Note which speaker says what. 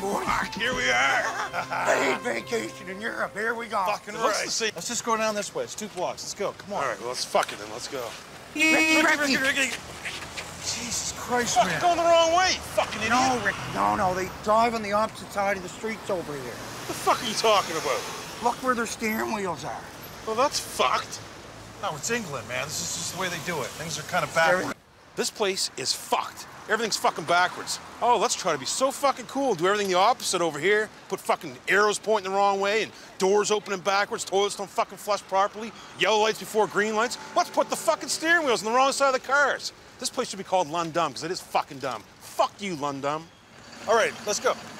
Speaker 1: boys.
Speaker 2: Fuck, here we are.
Speaker 1: Paid vacation in Europe. Here we go.
Speaker 2: Fucking
Speaker 3: Right.
Speaker 2: right.
Speaker 3: Let's just go down this way. It's 2 blocks. Let's go. Come on.
Speaker 2: All right, well, let's fuck it then. Let's go.
Speaker 1: Ricky.
Speaker 3: Jesus Christ,
Speaker 2: Fucking
Speaker 3: man.
Speaker 2: going the wrong way, you fucking idiot.
Speaker 1: No, Ricky. No. They drive on the opposite side of the streets over here.
Speaker 2: What the fuck are you talking about?
Speaker 1: Look where their steering wheels are.
Speaker 2: Well, that's fucked.
Speaker 3: No, it's England, man. This is just the way they do it. Things are kind of backward.
Speaker 2: This place is fucked. Everything's fucking backwards. Oh, let's try to be so fucking cool. Do everything the opposite over here. Put fucking arrows pointing the wrong way and doors opening backwards. Toilets don't fucking flush properly. Yellow lights before green lights. Let's put the fucking steering wheels on the wrong side of the cars. This place should be called Londumb because it is fucking dumb. Fuck you, Londumb.
Speaker 3: All right, let's go.